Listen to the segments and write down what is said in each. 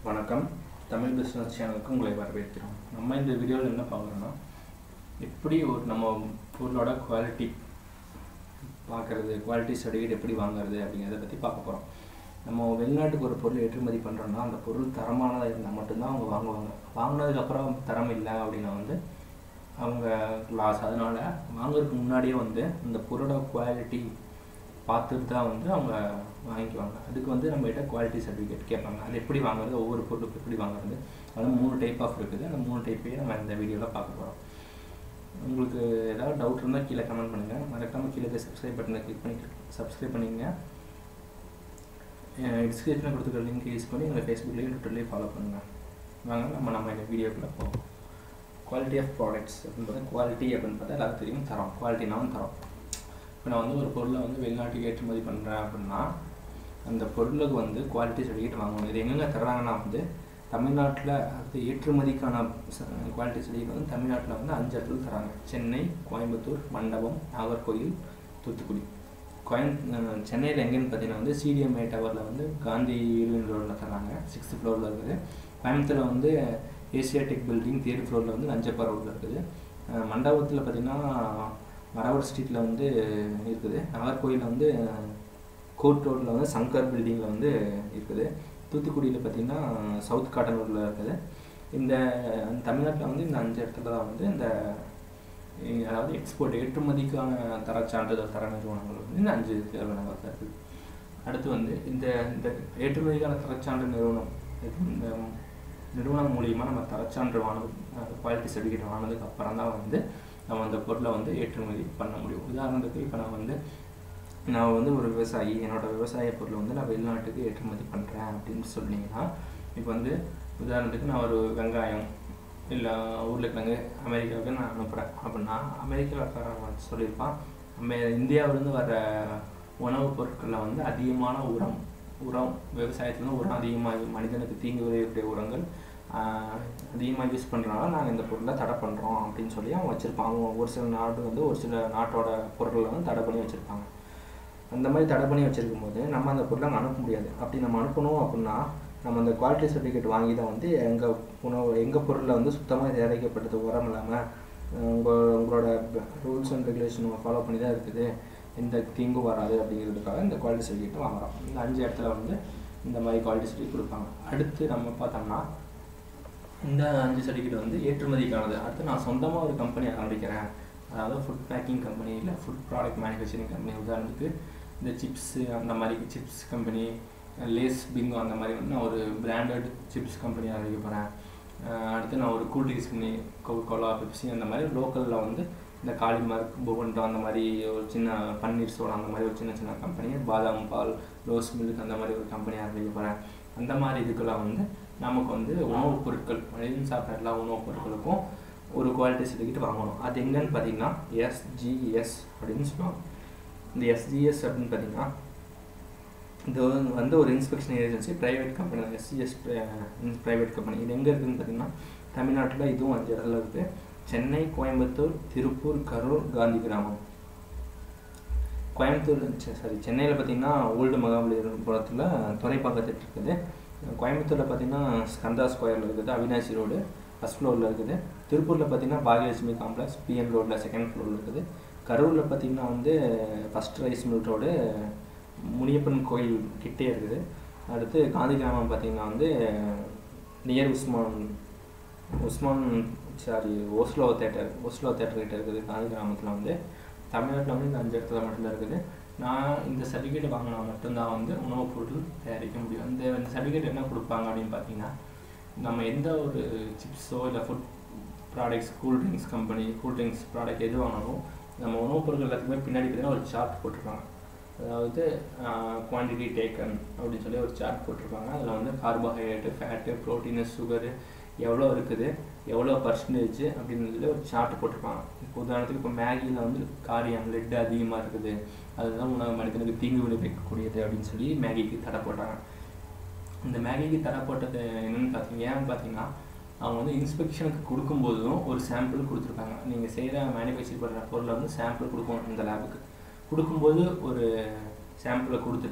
வணக்கம். தமிழ் பிஸ்னஸ் சேனலுக்கு உங்களை வரவேற்கிறோம். நம்ம இந்த வீடியோவில் என்ன பார்க்குறோன்னா, எப்படி நம்ம பொருளோட குவாலிட்டி பார்க்குறது, குவாலிட்டி சர்டிஃபிகேட் எப்படி வாங்குறது அப்படிங்கிறத பற்றி பார்க்க போகிறோம். நம்ம வெளிநாட்டுக்கு ஒரு பொருள் ஏற்றுமதி பண்ணுறோன்னா அந்த பொருள் தரமானதாக இருந்தால் மட்டும்தான் அவங்க வாங்குவாங்க. வாங்கினதுக்கப்புறம் தரம் இல்லை அப்படின்னா அவங்க லாஸ். அதனால் வாங்குறதுக்கு முன்னாடியே இந்த பொருளோட குவாலிட்டி பார்த்துட்டு தான் அவங்க வாங்கிக்குவாங்க. அதுக்கு நம்மகிட்ட குவாலிட்டி சர்டிஃபிகேட் கேட்பாங்க. அது எப்படி வாங்குறது, ஒவ்வொரு பொருளுக்கு எப்படி வாங்குறது, அதெல்லாம் 3 டைப் ஆஃப் இருக்குது. அந்த 3 டைப்பையும் நம்ம இந்த வீடியோவில் பார்க்க போகிறோம். உங்களுக்கு ஏதாவது டவுட் இருந்தால் கீழே கமெண்ட் பண்ணுங்கள். மறக்காமல் கீழே சப்ஸ்கிரைப் பட்டனை கிளிக் பண்ணி சப்ஸ்கிரைப் பண்ணிங்க. டிஸ்கிரிப்ஷனில் கொடுத்துருக்க லிங்க் யூஸ் பண்ணி எங்களை ஃபேஸ்புக்லேயும் ட்விட்டர்லேயும் ஃபாலோ பண்ணுங்கள். வாங்க நம்ம இந்த வீடியோக்குள்ளே போவோம். குவாலிட்டி ஆஃப் ப்ராடக்ட்ஸ் அப்படின்னு பார்த்தா, குவாலிட்டி அப்படின்னு பார்த்தா எல்லாருக்கும் தெரியும், தரம். குவாலிட்டினாலும் தரம். இப்போ நான் ஒரு பொருளை வெளிநாட்டுக்கு ஏற்றுமதி பண்ணுறேன் அப்படின்னா அந்த பொருளுக்கு குவாலிட்டி சர்டிஃபிகேட் வாங்கணும். இது எங்கெங்கே தர்றாங்கன்னா தமிழ்நாட்டில் அது ஏற்றுமதிக்கான குவாலிட்டி சர்டிஃபிகேட் தமிழ்நாட்டில் 5 இடத்துல தராங்க. சென்னை, கோயம்புத்தூர், மண்டபம், நாகர்கோயில், தூத்துக்குடி. சென்னையில் எங்கேன்னு பார்த்தீங்கன்னா சிடிஎம்ஏ டவரில் காந்தி யூனியன் ரோடில் தராங்க, 6th ஃப்ளோரில் இருக்குது. கோயம்புத்தூரில் ஏசியாடெக் பில்டிங் 3rd ஃப்ளோரில் நஞ்சப்பா ரோடில் இருக்குது. மண்டபத்தில் பார்த்திங்கன்னா மரவர் ஸ்ட்ரீட்டில் இருக்குது. நாகர்கோயிலில் கோர்ட் ரோட்டில் சங்கர் பில்டிங்கில் இருக்குது. தூத்துக்குடியில் பார்த்திங்கன்னா சவுத் காட்டன் ரோட்டில் இருக்குது. இந்த தமிழ்நாட்டில் இந்த 5 இடத்துல தான் இந்த அதாவது எக்ஸ்போர்ட் ஏற்றுமதிக்கான தர சான்றிதழ் தர நிறுவனங்கள் இந்த 5 நிறுவனங்கள் தான் இருக்குது. அடுத்து இந்த ஏற்றுமதிக்கான தரச்சான்று நிறுவனம், இந்த நிறுவனம் மூலியமாக நம்ம தரச்சான்று குவாலிட்டி சர்டிஃபிகேட் வாங்கினதுக்கு அப்புறம் தான் நம்ம அந்த பொருளை ஏற்றுமதி பண்ண முடியும். உதாரணத்துக்கு இப்போ நான் ஒரு விவசாயி, என்னோடய விவசாய பொருளை நான் வெளிநாட்டுக்கு ஏற்றுமதி பண்ணுறேன் அப்படின்னு சொன்னீங்கன்னா, இப்போ உதாரணத்துக்கு நான் ஒரு வெங்காயம் இல்லை உருளைக்கிழங்கு அமெரிக்காவுக்கு நான் அனுப்புகிறேன் அப்படின்னா, அமெரிக்காக்காரன் சொல்லியிருப்பான், இந்தியாவிலேருந்து வர உணவுப் பொருட்களில் அதிகமான உரம் விவசாயத்தில் உரம் அதிகமாக மனிதனுக்கு தீங்கு விளைவிக்கக்கூடிய உரங்கள் அதிகமாக யூஸ் பண்ணுறனால நாங்கள் இந்த பொருளை தடை பண்ணுறோம் அப்படின்னு சொல்லி அவங்க வச்சுருப்பாங்க. ஒரு சில நாடு ஒரு சில நாட்டோட பொருட்களை தடை பண்ணி வச்சுருப்பாங்க. அந்த மாதிரி தடை பண்ணி வச்சுருக்கும் போது நம்ம அந்த பொருளை அங்கே அனுப்ப முடியாது. அப்படி நம்ம அனுப்பணும் அப்படின்னா நம்ம அந்த குவாலிட்டி சர்டிஃபிகேட் வாங்கி தான் எங்கள் பொருளில் சுத்தமாக தயாரிக்கப்பட்டது, உரம் இல்லாமல் உங்களோட ரூல்ஸ் அண்ட் ரெகுலேஷன் ஃபாலோ பண்ணி தான் இருக்குது, எந்த தீங்கும் வராது அப்படிங்கிறதுக்காக இந்த குவாலிட்டி சர்டிஃபிகேட் வாங்குகிறோம். இந்த 5 இடத்துல இந்த மாதிரி குவாலிட்டி சர்டிஃபிகேட் கொடுப்பாங்க. அடுத்து நம்ம பார்த்தோம்னா இந்த 5 சர்டிஃபிகேட் ஏற்றுமதிக்கானது. அடுத்து நான் சொந்தமாக ஒரு கம்பெனி ஆரம்பிக்கிறேன், அதாவது ஃபுட் பேக்கிங் கம்பெனி இல்லை ஃபுட் ப்ராடக்ட் மேனுஃபேக்சரிங் கம்பெனி. உதாரணத்துக்கு இந்த சிப்ஸு அந்த மாதிரி சிப்ஸ் கம்பெனி, லேஸ், பிங்கோ அந்த மாதிரி நான் ஒரு பிராண்டட் சிப்ஸ் கம்பெனி ஆரம்பிக்க போகிறேன். அடுத்து நான் ஒரு கூல்ட்ரிங்க்ஸ் கம்பெனி, கோகோலா, பெப்சி அந்த மாதிரி லோக்கலில் இந்த காளிமார்க், புவன்டோ அந்த மாதிரி ஒரு சின்ன பன்னீர் சோடா அந்த மாதிரி ஒரு சின்ன கம்பெனி, பாதாம் பால், ரோஸ் மில்க் அந்த மாதிரி ஒரு கம்பெனி ஆரம்பிக்க போகிறேன். அந்த மாதிரி இதுக்கெல்லாம் நமக்கு உணவுப் பொருட்கள், மனிதன் சாப்பிட்ற எல்லா உணவுப் பொருட்களுக்கும் ஒரு குவாலிட்டி சர்டிஃபிகேட் வாங்கணும். அது எங்கன்னு பார்த்தீங்கன்னா SGS அப்படின்னு சொல்லுவாங்க. இந்த SGS அப்படின்னு பார்த்தீங்கன்னா இது ஒரு இன்ஸ்பெக்ஷன் ஏஜென்சி, ப்ரைவேட் கம்பெனி தான். SGS private company. இது எங்கே இருக்குதுன்னு பார்த்தீங்கன்னா தமிழ்நாட்டில் இதுவும் 5 இடத்துல இருக்குது. சென்னை, கோயம்புத்தூர், திருப்பூர், கரூர், காந்தி கிராமம். சென்னையில் பார்த்தீங்கன்னா ஓல்டு மகாபலிபுரத்தில் துறைப்பாக்கத்தில் இருக்குது. கோயம்புத்தூரில் பார்த்தீங்கன்னா ஸ்கந்தா ஸ்கொயரில் இருக்குது, அவினாசி ரோடு 1st ஃப்ளோரில் இருக்குது. திருப்பூரில் பார்த்தீங்கன்னா பாகியலட்சுமி காம்ப்ளெக்ஸ் PM ரோடில் 2nd ஃப்ளோரில் இருக்குது. கரூரில் பார்த்தீங்கன்னா first rice mill road Muniyappan கோயில் கிட்டே இருக்குது. அடுத்து காந்தி கிராமம் பார்த்தீங்கன்னா நியர் ஓஸ்லோ தேட்டர் கிட்ட இருக்குது. காந்தி கிராமத்தில் தமிழ்நாட்டில் இந்த 5 இடத்துல மட்டும்தான் இருக்குது. நான் இந்த சர்டிஃபிகேட் வாங்கினா மட்டும்தான் உணவுப் பொருட்கள் தயாரிக்க முடியும். இந்த சர்டிஃபிகேட் என்ன கொடுப்பாங்க அப்படின்னு பார்த்தீங்கன்னா, நம்ம எந்த ஒரு சிப்ஸோ இல்லை ஃபுட் ப்ராடக்ட்ஸ், கூல்ட்ரிங்க்ஸ் ப்ராடக்ட் எது வாங்கினாலும் நம்ம உணவுப் பொருட்கள் எல்லாத்துக்குமே பின்னாடி பார்த்தீங்கன்னா ஒரு சார்ட் போட்டிருப்பாங்க. அதாவது குவான்டிட்டி டேக்கன் அப்படின்னு சொல்லி ஒரு சார்ட் போட்டிருப்பாங்க. அதில் கார்போஹைட்ரேட்டு, ஃபேட்டு, ப்ரோட்டீனு, சுகரு எவ்வளோ இருக்குது, எவ்வளோ பர்சன்டேஜ் அப்படின்னு சொல்லி ஒரு சார்ட் போட்டிருப்பாங்க. இப்போ உதாரணத்துக்கு இப்போ மேகியில் காரியம், லெட் அதிகமாக இருக்குது, அதுதான் உணவு மனிதனுக்கு தீங்கு விளைவிக்கக்கூடியது அப்படின்னு சொல்லி மேகிக்கு தடை போட்டாங்க. இந்த மேகிக்கு தடை போட்டது என்னென்னு ஏன்னு பார்த்தீங்கன்னா, அவங்க இன்ஸ்பெக்ஷனுக்கு கொடுக்கும்போதும் ஒரு சாம்பிள் கொடுத்துருக்காங்க. நீங்கள் செய்கிற மேனுஃபேக்சர் பண்ணுற பொருளை சாம்பிள் கொடுக்கணும். இந்த லேபுக்கு கொடுக்கும்போது ஒரு சாம்பிளை கொடுத்துட்டு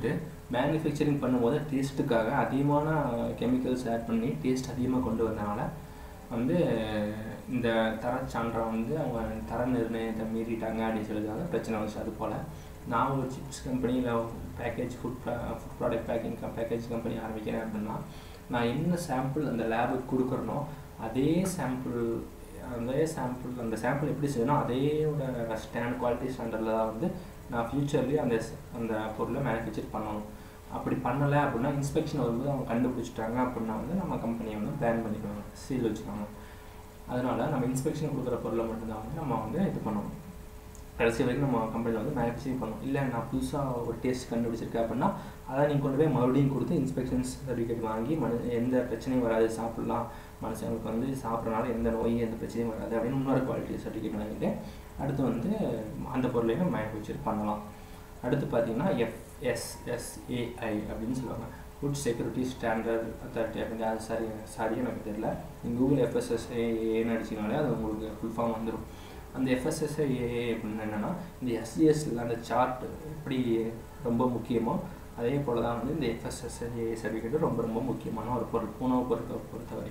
மேனுஃபேக்சரிங் பண்ணும்போது டேஸ்ட்டுக்காக அதிகமான கெமிக்கல்ஸ் ஆட் பண்ணி டேஸ்ட் அதிகமாக கொண்டு வந்தனால வந்து இந்த தரச்சான்றை வந்து அவங்க தர நிர்ணயத்தை மீறிட்டாங்க அப்படின்னு சொல்லியிருக்காங்க, பிரச்சனை வந்துச்சு. அது போல் நான் ஒரு சிப்ஸ் கம்பெனியில் package food product package company ஆரம்பிக்கிறேன் அப்படின்னா நான் என்ன சாம்பிள் அந்த லேபுக்கு கொடுக்குறனோ அதே சாம்பிள் அந்த சாம்பிள் எப்படி செய்யணும் அதேயோட குவாலிட்டி ஸ்டாண்டர்டில் தான் வந்து நான் ஃப்யூச்சர்லேயே அந்த பொருளை மேனுஃபேக்சர் பண்ணணும். அப்படி பண்ணலை அப்படின்னா இன்ஸ்பெக்ஷன் வரும்போது அவங்க கண்டுபிடிச்சிட்டாங்க அப்படின்னா வந்து நம்ம கம்பெனியை வந்து பேன் பண்ணிடுவாங்க, சீல் வச்சுருவாங்க. அதனால் நம்ம இன்ஸ்பெக்ஷன் கொடுக்குற பொருளை மட்டும்தான் வந்து நம்ம வந்து இது பண்ணணும். கடைசி வரைக்கும் நம்ம கம்பெனியில் வந்து மேனுஃபேக்சரிங் பண்ணணும். இல்லை நான் புதுசாக ஒரு டேஸ்ட் கண்டுபிடிச்சிருக்கேன் அப்படின்னா அதை நீங்கள் கொண்டு போய் மறுபடியும் கொடுத்து இன்ஸ்பெக்ஷன்ஸ் சர்டிஃபிகேட் வாங்கி எந்த பிரச்சனையும் வராது, சாப்பிட்லாம், மனுஷங்களுக்கு வந்து சாப்பிட்றனால எந்த நோயும் எந்த பிரச்சனையும் வராது அப்படின்னு இன்னொரு குவாலிட்டி சர்டிஃபிகேட் வாங்கிட்டு அடுத்து வந்து அந்த பொருளையும் மேனுஃபேக்சர் பண்ணலாம். அடுத்து பார்த்தீங்கன்னா FSSAI அப்படின்னு சொல்லுவாங்க, ஃபுட் செக்யூரிட்டி ஸ்டாண்டர்ட் அத்தாரிட்டி அப்படின்னு. அது சரி எனக்கு தெரியல. நீங்கள் கூகுள் FSSAIன்னு அடிச்சிங்கனாலே அது உங்களுக்கு ஃபுல் ஃபார்ம் வந்துடும். அந்த FSSAI அப்படின்னு என்னென்னா இந்த SGSல அந்த சார்ட் எப்படி ரொம்ப முக்கியமோ அதே போல் தான் வந்து இந்த FSSAI சர்டிஃபிகேட்டு ரொம்ப ரொம்ப முக்கியமான ஒரு பொருள். உணவுப் பொருட்களை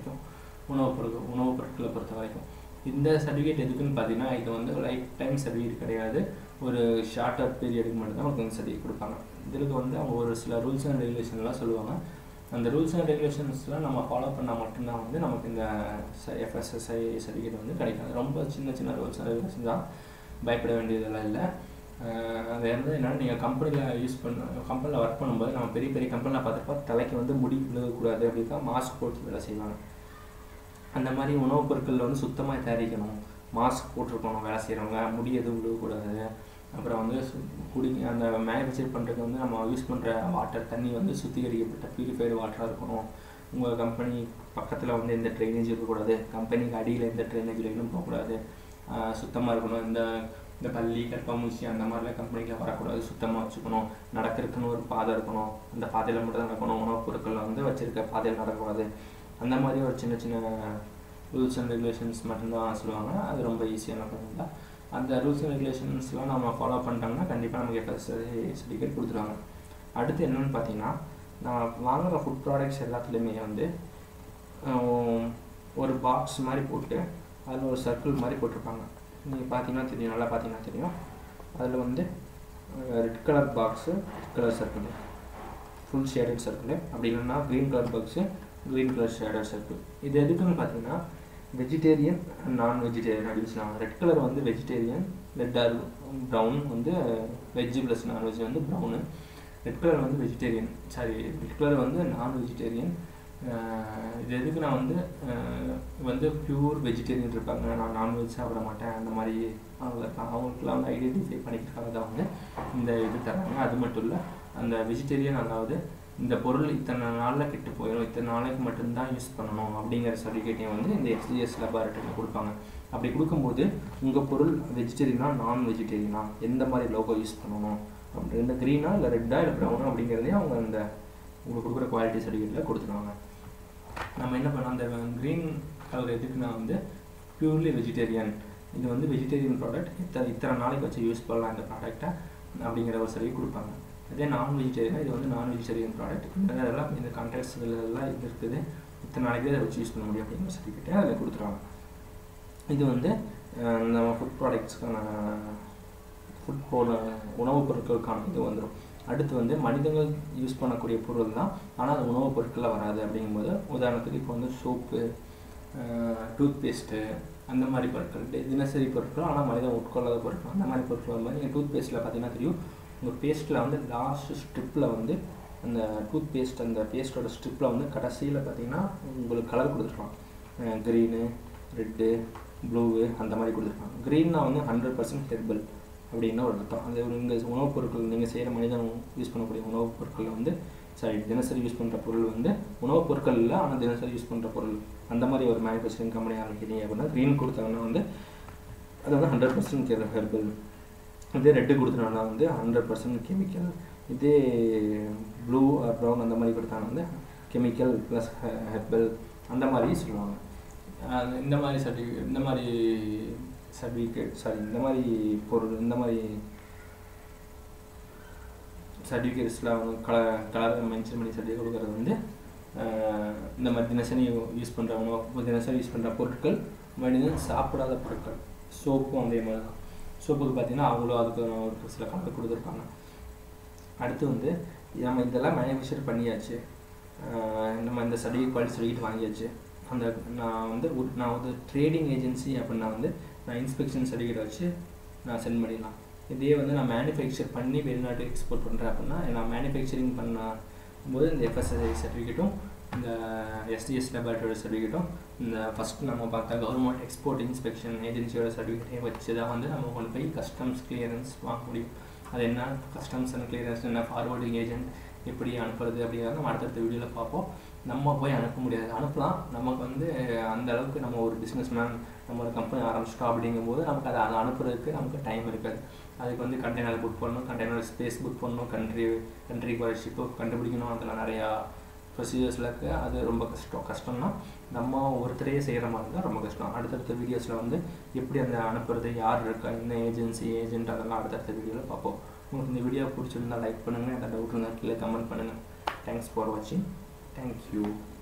பொறுத்த வரைக்கும் இந்த சர்டிஃபிகேட் எதுக்குன்னு பார்த்தீங்கன்னா இது வந்து லைஃப் டைம் சர்டிஃபிகேட் கிடையாது, ஒரு ஷார்ட்டர் பீரியடுக்கு மட்டும் தான் உங்களுக்கு வந்து சர்டிஃபிகேட் கொடுப்பாங்க. இதுக்கு வந்து அவங்க ஒரு சில ரூல்ஸ் அண்ட் ரெகுலேஷன்லாம் சொல்லுவாங்க. அந்த ரூல்ஸ் அண்ட் ரெகுலேஷன்ஸ்லாம் நம்ம ஃபாலோ பண்ணால் மட்டும்தான் வந்து நமக்கு இந்த FSSAI சர்டிஃபிகேட் வந்து கிடைக்காது. ரொம்ப சின்ன ரூல்ஸ் அண்ட் ரெகுலேஷன் தான், பயப்பட வேண்டியதெல்லாம் இல்லை. அது வந்து என்னென்னா நீங்கள் கம்பெனியில் ஒர்க் பண்ணும்போது நம்ம பெரிய கம்பெனியில் பார்த்துருப்பா தலைக்கு வந்து முடி விழுகக்கூடாது அப்படின்னு தான் மாஸ்க் போட்டு வேலை செய்வாங்க. அந்த மாதிரி உணவுப் பொருட்களில் வந்து சுத்தமாக தயாரிக்கணும், மாஸ்க் போட்டிருக்கணும் வேலை செய்கிறவங்க, முடி எதுவும் விழுகக்கூடாது. அப்புறம் வந்து அந்த மேனுஃபேக்சர் பண்ணுறதுக்கு வந்து நம்ம யூஸ் பண்ணுற தண்ணி வந்து சுத்திகரிக்கப்பட்ட பியூரிஃபைடு வாட்டராக இருக்கணும். உங்கள் கம்பெனி பக்கத்தில் வந்து எந்த ட்ரைனேஜ் இருக்கக்கூடாது, கம்பெனிக்கு அடியில் எந்த ட்ரைனேஜ் லைனும் போகக்கூடாது, சுத்தமாக இருக்கணும். இந்த பள்ளி கற்பமூச்சி அந்த மாதிரிலாம் கம்பெனியில் வரக்கூடாது, சுத்தமாக வச்சுக்கணும். நடக்கிறதுக்குன்னு ஒரு பாதை இருக்கணும், அந்த பாதையில் மட்டும் தான் நடக்கணும். உணவுப் பொருட்களில் வந்து வச்சுருக்க பாதையில் நடக்கக்கூடாது. அந்த மாதிரி ஒரு சின்ன ரூல்ஸ் அண்ட் ரெகுலேஷன்ஸ் மட்டும்தான் சொல்லுவாங்க. அது ரொம்ப ஈஸியான பண்ணுங்க. அந்த ரூல்ஸ் அண்ட் ரெகுலேஷன்ஸ்லாம் நம்ம ஃபாலோ பண்ணிட்டாங்கன்னா கண்டிப்பாக நமக்கு FSSAI சர்டிஃபிகேட் கொடுத்துருவாங்க. அடுத்து என்னென்னு பார்த்தீங்கன்னா நான் வாங்குகிற ஃபுட் ப்ராடக்ட்ஸ் எல்லாத்துலேயுமே வந்து ஒரு பாக்ஸ் மாதிரி போட்டு அதில் ஒரு சர்க்கிள் மாதிரி போட்டிருப்பாங்க. நீங்கள் பார்த்தீங்கன்னா தெரியும், நல்லா பார்த்தீங்கன்னா தெரியும். அதில் வந்து red colour box, red colour circle, full shaded circle, அப்படி இல்லைன்னா green colour box, green colour shaded circle. இது எதுக்குன்னு பார்த்தீங்கன்னா வெஜிடேரியன் அண்ட் நான் வெஜிடேரியன் அப்படின்னு சொல்லுவாங்க. ரெட் கலர் வந்து வெஜிடேரியன், ரெட் ஆர் ப்ரௌன் வந்து வெஜ்ஜு ப்ளஸ் நான்வெஜ் வந்து ப்ரௌனு. ரெட் கலர் வந்து வெஜிடேரியன், ரெட் கலர் வந்து நான் வெஜிடேரியன். இது எதுக்கு நான் வந்து ப்யூர் வெஜிடேரியன் இருப்பாங்க, நான் நான்வெஜ் சாப்பிட மாட்டேன் அந்த மாதிரி அவங்க இருப்பாங்க, அவங்களுக்குலாம் வந்து ஐடென்டிஃபை பண்ணிக்கிறதுக்காக தான் வந்து இந்த இது தராங்க. அது மட்டும் இல்லை, அந்த வெஜிடேரியன் அதாவது இந்த பொருள் இத்தனை நாளில் கெட்டு போயிடும், இத்தனை நாளைக்கு மட்டும்தான் யூஸ் பண்ணணும் அப்படிங்கிற சர்டிஃபிகேட்டையும் வந்து இந்த SGS லெபார்ட்டரியில் கொடுப்பாங்க. அப்படி கொடுக்கும்போது உங்கள் பொருள் வெஜிடேரியனா நான் வெஜிடேரியனா, எந்த மாதிரி லோகோ யூஸ் பண்ணணும் அப்படி, இந்த க்ரீனா இல்லை ரெட்டா இல்லை ப்ரௌனா அப்படிங்கிறதையும் அவங்க இந்த உங்களுக்கு கொடுக்குற குவாலிட்டி சர்டிஃபிகேட்டில் கொடுத்துருவாங்க. நம்ம என்ன பண்ணோம், அந்த க்ரீன் கலர் எதுக்குன்னா வந்து பியூர்லி வெஜிடேரியன், இது வந்து வெஜிடேரியன் ப்ராடக்ட், இத்தனை நாளைக்கு வச்சு யூஸ் பண்ணலாம் இந்த ப்ராடக்டை அப்படிங்கிற ஒரு சர்டிஃபிகேட் கொடுப்பாங்க. அதே நான் வெஜிடேரியன், இது வந்து நான் வெஜிடேரியன் ப்ராடக்ட், இதெல்லாம் இந்த கான்டாக்ட்ஸ்லாம் இது இருக்குது, இத்தனை நாளைக்கு அதை வச்சு யூஸ் பண்ண முடியும் அப்படிங்கிற சர்டிஃபிகேட்டை அதில் கொடுத்துருவாங்க. இது வந்து நம்ம ஃபுட் ப்ராடக்ட்ஸ்க்கான உணவுப் பொருட்களுக்கான இது வந்துடும். அடுத்து வந்து மனிதர்கள் யூஸ் பண்ணக்கூடிய பொருள் தான், ஆனால் அது உணவுப் பொருட்களில் வராது. அப்படிங்கும்போது உதாரணத்துக்கு இப்போ வந்து சோப்பு, டூத் பேஸ்ட்டு அந்த மாதிரி பொருட்கள், தினசரி பொருட்கள் ஆனால் மனிதன் உட்கொள்ளாத பொருட்கள், அந்த மாதிரி பொருட்கள் வந்து நீங்கள் டூத் பேஸ்ட்டில் பார்த்தீங்கன்னா தெரியும், உங்கள் பேஸ்ட்டில் வந்து லாஸ்ட் ஸ்ட்ரிப்பில் வந்து அந்த டூத் பேஸ்ட், அந்த பேஸ்ட்டோட ஸ்ட்ரிப்பில் வந்து கடைசியில் பார்த்தீங்கன்னா உங்களுக்கு கலர் கொடுத்துருப்பாங்க, க்ரீனு, ரெட்டு, ப்ளூவு அந்த மாதிரி கொடுத்துருப்பாங்க. க்ரீன்னா வந்து 100% ஹெர்பல் அப்படின்னு ஒரு அர்த்தம். அது உங்கள் உணவுப் பொருட்கள், நீங்கள் செய்கிற மனிதன் யூஸ் பண்ணக்கூடிய உணவுப் பொருட்களில் வந்து தினசரி யூஸ் பண்ணுற பொருள் வந்து உணவுப் பொருட்கள் இல்லை, ஆனால் தினசரி யூஸ் பண்ணுற பொருள், அந்த மாதிரி ஒரு மேனுஃபேக்சரிங் கம்பெனி ஆரம்பிக்கிறீங்க அப்படின்னா க்ரீன் கொடுத்தாங்கன்னா வந்து அது வந்து 100% ஹெர்பல். இதே ரெட்டு கொடுத்தனால வந்து 100% கெமிக்கல். இதே ப்ளூ ஆர் ப்ரௌன் அந்த மாதிரி கொடுத்தாங்கன்னா வந்து கெமிக்கல் ப்ளஸ் ஹெர்பல் அந்த மாதிரி சொல்லுவாங்க. இந்த மாதிரி சர்டிஃபிகேட் இந்த மாதிரி பொருள், இந்த மாதிரி சர்டிஃபிகேட்ஸில் அவங்க கலர் மென்ஷன் பண்ணி சர்டிஃபிகேட் கொடுக்குறது வந்து இந்த மாதிரி தினசரி யூஸ் பண்ணுறவங்க தினசரி யூஸ் பண்ணுற பொருட்கள் மனிதன் சாப்பிடாத பொருட்கள். சோப்பும் அதே மாதிரி தான். சோப்புக்கு பார்த்தீங்கன்னா அவங்களும் அதுக்கு ஒரு சில கணக்கு கொடுத்துருப்பாங்க. அடுத்து வந்து நம்ம இதெல்லாம் மேனுஃபேக்சர் பண்ணியாச்சு, நம்ம இந்த சர்டிஃபிகேட் குவாலிட்டி சர்டிஃபிகேட் வாங்கியாச்சு. அந்த நான் வந்து ட்ரேடிங் ஏஜென்சி அப்படின்னா வந்து நான் இன்ஸ்பெக்ஷன் சர்டிஃபிகேட் வச்சு நான் சென்ட் பண்ணிடலாம். இதே வந்து நான் மேனுஃபேக்சர் பண்ணி வெளிநாட்டுக்கு எக்ஸ்போர்ட் பண்ணுறேன் அப்படின்னா நான் மேனுஃபேக்சரிங் பண்ணும்போது இந்த FSSAI சர்டிஃபிகேட்டும் இந்த SDS லேபரேட்டரியோட சர்டிஃபிகேட்டும் இந்த ஃபஸ்ட் நம்ம பார்த்தா கவர்மெண்ட் எக்ஸ்போர்ட் இன்ஸ்பெக்ஷன் ஏஜென்சியோட சர்டிஃபிகேட்டை வச்சு தான் வந்து நம்ம கொண்டு போய் கஸ்டம்ஸ் கிளியரன்ஸ் வாங்க முடியும். அது என்ன கஸ்டம்ஸ் அண்ட் கிளியரன்ஸ், என்ன ஃபார்வர்டிங் ஏஜென்ட் எப்படி அனுப்புறது அப்படிங்கிறத நம்ம அடுத்தடுத்த வீடியோவில் பார்ப்போம். நம்ம போய் அனுப்ப முடியாது, அனுப்பலாம். நமக்கு வந்து அந்த அளவுக்கு நம்ம ஒரு பிஸ்னஸ் மேன் நம்ம ஒரு கம்பெனி ஆரம்பிச்சிட்டோம் அப்படிங்கும்போது நமக்கு அதை அனுப்புறதுக்கு நமக்கு டைம் இருக்காது. அதுக்கு வந்து கண்டெய்னர் புக் பண்ணணும், கண்டெய்னர் ஸ்பேஸ் புக் பண்ணணும், கண்ட்ரிக்கு வர ஷிப்பு கண்டுபிடிக்கணும், அதில் நிறையா ப்ரொசீஜர்ஸில் இருக்குது. அது ரொம்ப கஷ்டம்னா நம்ம ஒருத்தரையே செய்கிற மாதிரி இருந்தால் ரொம்ப கஷ்டம். அடுத்தடுத்த வீடியோஸில் வந்து எப்படி அந்த அனுப்புறது, யார் இருக்கா, என்ன ஏஜென்ட் அதெல்லாம் அடுத்தடுத்த வீடியோவில் பார்ப்போம். உங்களுக்கு இந்த வீடியோ பிடிச்சிருந்தால் லைக் பண்ணுங்கள், எதாவது டவுட் இருந்தால் கீழே கமெண்ட் பண்ணுங்கள். தேங்க்ஸ் ஃபார் வாட்சிங். தேங்க்யூ.